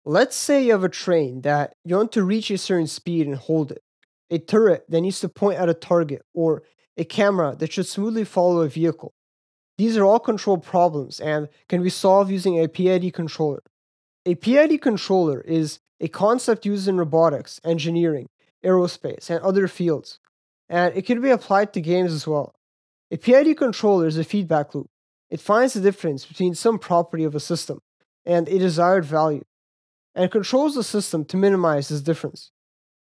Let's say you have a train that you want to reach a certain speed and hold it, a turret that needs to point at a target, or a camera that should smoothly follow a vehicle. These are all control problems and can be solved using a PID controller. A PID controller is a concept used in robotics, engineering, aerospace, and other fields, and it can be applied to games as well. A PID controller is a feedback loop. It finds the difference between some property of a system and a desired value, and controls the system to minimize this difference.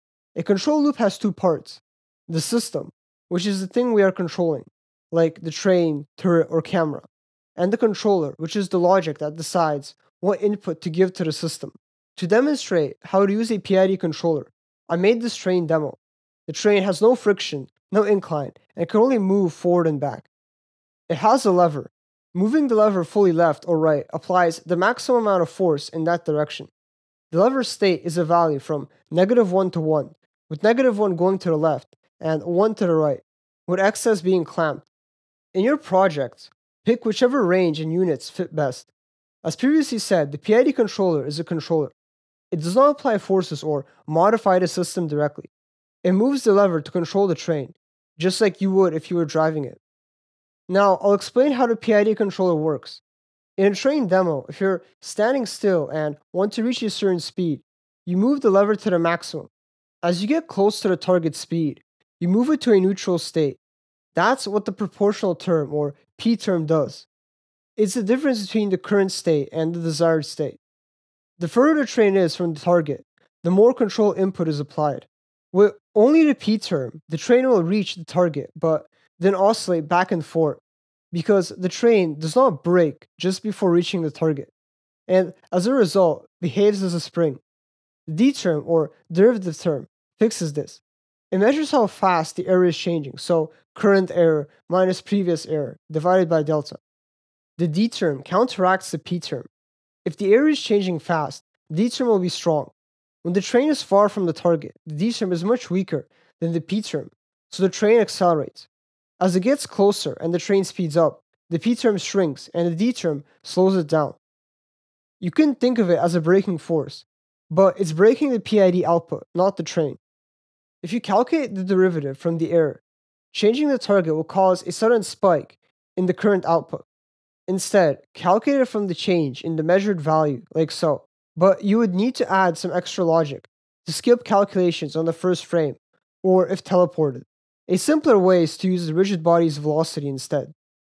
A control loop has two parts: the system, which is the thing we are controlling, like the train, turret, or camera, and the controller, which is the logic that decides what input to give to the system. To demonstrate how to use a PID controller, I made this train demo. The train has no friction, no incline, and can only move forward and back. It has a lever. Moving the lever fully left or right applies the maximum amount of force in that direction. The lever state is a value from -1 to 1, with -1 going to the left and 1 to the right, with excess being clamped. In your project, pick whichever range and units fit best. As previously said, the PID controller is a controller. It does not apply forces or modify the system directly. It moves the lever to control the train, just like you would if you were driving it. Now, I'll explain how the PID controller works. In a train demo, if you're standing still and want to reach a certain speed, you move the lever to the maximum. As you get close to the target speed, you move it to a neutral state. That's what the proportional term, or P term, does. It's the difference between the current state and the desired state. The further the train is from the target, the more control input is applied. With only the P term, the train will reach the target, but then oscillate back and forth, because the train does not brake just before reaching the target, and as a result, behaves as a spring. The D term, or derivative term, fixes this. It measures how fast the error is changing, so current error minus previous error divided by delta. The D term counteracts the P term. If the error is changing fast, the D term will be strong. When the train is far from the target, the D term is much weaker than the P term, so the train accelerates. As it gets closer and the train speeds up, the P term shrinks and the D term slows it down. You can think of it as a braking force, but it's braking the PID output, not the train. If you calculate the derivative from the error, changing the target will cause a sudden spike in the current output. Instead, calculate it from the change in the measured value, like so. But you would need to add some extra logic to skip calculations on the first frame, or if teleported. A simpler way is to use the rigid body's velocity instead.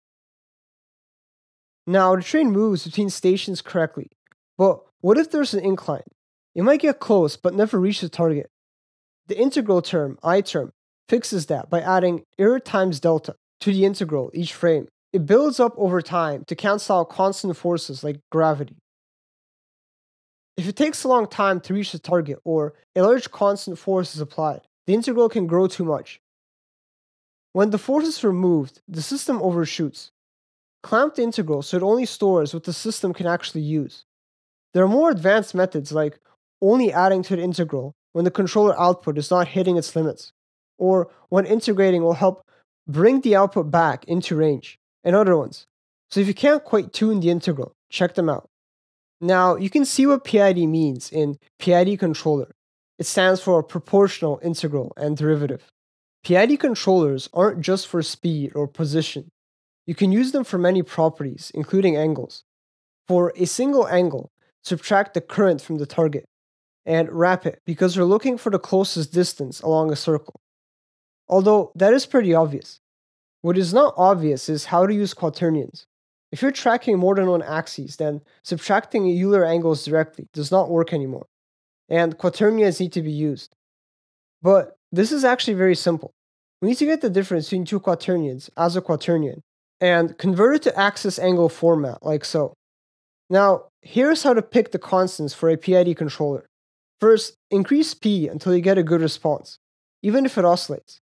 Now, the train moves between stations correctly, but what if there's an incline? You might get close but never reach the target. The integral term, I term, fixes that by adding error times delta to the integral each frame. It builds up over time to cancel out constant forces like gravity. If it takes a long time to reach the target or a large constant force is applied, the integral can grow too much. When the force is removed, the system overshoots. Clamp the integral so it only stores what the system can actually use. There are more advanced methods like only adding to the integral when the controller output is not hitting its limits, or when integrating will help bring the output back into range, and other ones. So if you can't quite tune the integral, check them out. Now, you can see what PID means in PID Controller. It stands for proportional, integral, and derivative. PID controllers aren't just for speed or position. You can use them for many properties, including angles. For a single angle, subtract the current from the target, and wrap it because we're looking for the closest distance along a circle. Although that is pretty obvious. What is not obvious is how to use quaternions. If you're tracking more than one axis, then subtracting Euler angles directly does not work anymore, and quaternions need to be used. But this is actually very simple. We need to get the difference between two quaternions as a quaternion, and convert it to axis angle format, like so. Now, here's how to pick the constants for a PID controller. First, increase P until you get a good response, even if it oscillates.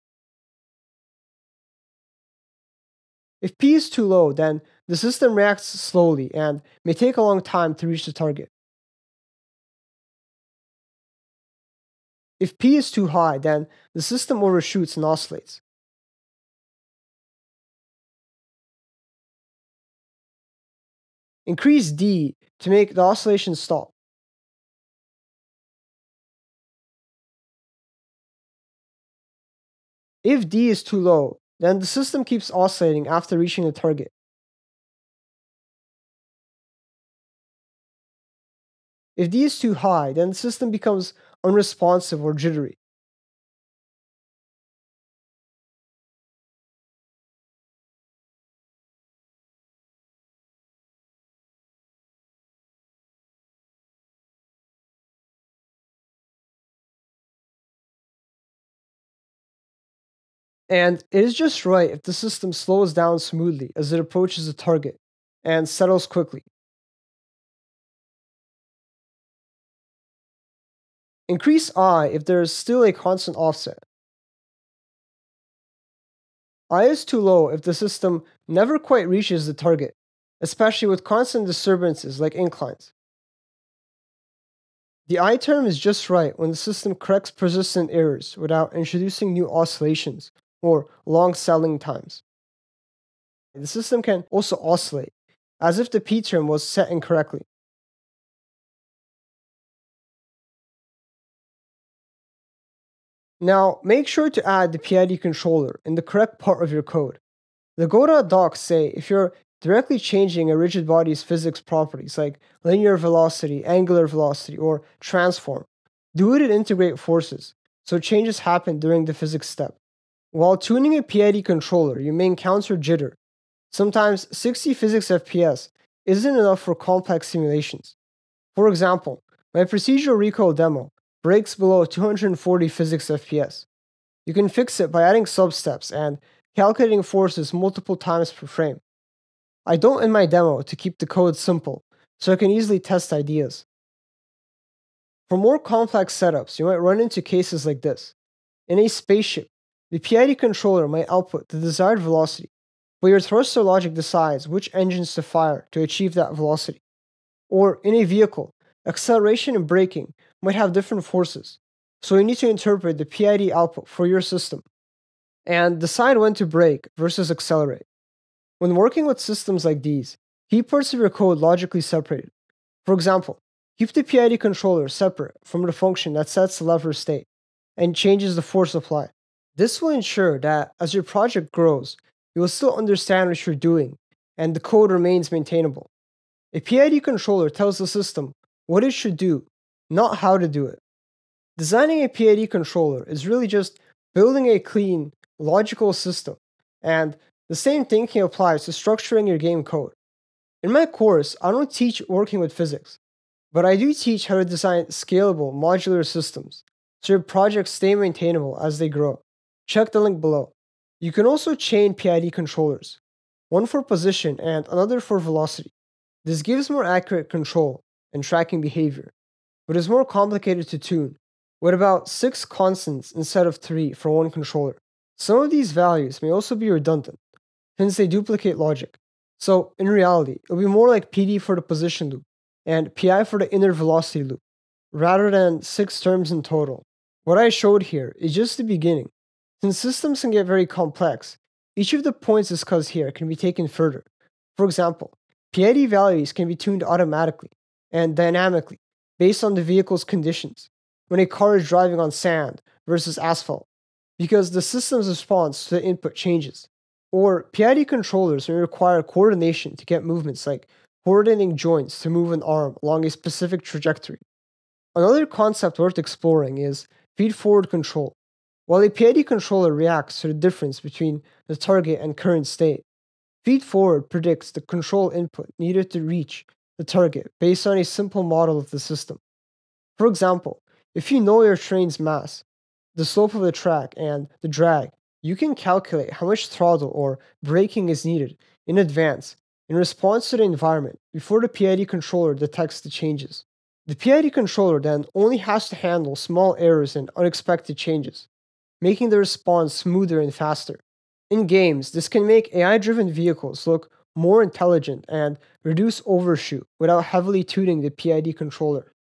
If P is too low, then the system reacts slowly and may take a long time to reach the target. If P is too high, then the system overshoots and oscillates. Increase D to make the oscillation stop. If D is too low, then the system keeps oscillating after reaching the target. If D is too high, then the system becomes unresponsive or jittery. And it is just right if the system slows down smoothly as it approaches the target and settles quickly. Increase I if there is still a constant offset. I is too low if the system never quite reaches the target, especially with constant disturbances like inclines. The I term is just right when the system corrects persistent errors without introducing new oscillations or long settling times. The system can also oscillate, as if the P term was set incorrectly. Now, make sure to add the PID controller in the correct part of your code. The Godot docs say if you're directly changing a rigid body's physics properties like linear velocity, angular velocity, or transform, do it in integrate forces, so changes happen during the physics step. While tuning a PID controller, you may encounter jitter. Sometimes 60 physics FPS isn't enough for complex simulations. For example, my procedural recoil demo breaks below 240 physics FPS. You can fix it by adding substeps and calculating forces multiple times per frame. I don't in my demo to keep the code simple, so I can easily test ideas. For more complex setups, you might run into cases like this. In a spaceship, the PID controller might output the desired velocity, but your thruster logic decides which engines to fire to achieve that velocity. Or in a vehicle, acceleration and braking might have different forces, so you need to interpret the PID output for your system and decide when to brake versus accelerate. When working with systems like these, keep parts of your code logically separated. For example, keep the PID controller separate from the function that sets the lever state and changes the force applied. This will ensure that as your project grows, you will still understand what you're doing and the code remains maintainable. A PID controller tells the system what it should do, not how to do it. Designing a PID controller is really just building a clean, logical system, and the same thinking applies to structuring your game code. In my course, I don't teach working with physics, but I do teach how to design scalable, modular systems so your projects stay maintainable as they grow. Check the link below. You can also chain PID controllers, one for position and another for velocity. This gives more accurate control and tracking behavior, but is more complicated to tune, with about 6 constants instead of 3 for one controller. Some of these values may also be redundant, since they duplicate logic. So, in reality, it'll be more like PD for the position loop and PI for the inner velocity loop, rather than 6 terms in total. What I showed here is just the beginning. Since systems can get very complex, each of the points discussed here can be taken further. For example, PID values can be tuned automatically and dynamically based on the vehicle's conditions when a car is driving on sand versus asphalt, because the system's response to the input changes. Or PID controllers may require coordination to get movements like coordinating joints to move an arm along a specific trajectory. Another concept worth exploring is feedforward control. While a PID controller reacts to the difference between the target and current state, feedforward predicts the control input needed to reach the target based on a simple model of the system. For example, if you know your train's mass, the slope of the track, and the drag, you can calculate how much throttle or braking is needed in advance in response to the environment before the PID controller detects the changes. The PID controller then only has to handle small errors and unexpected changes, making the response smoother and faster. In games, this can make AI-driven vehicles look more intelligent and reduce overshoot without heavily tuning the PID controller.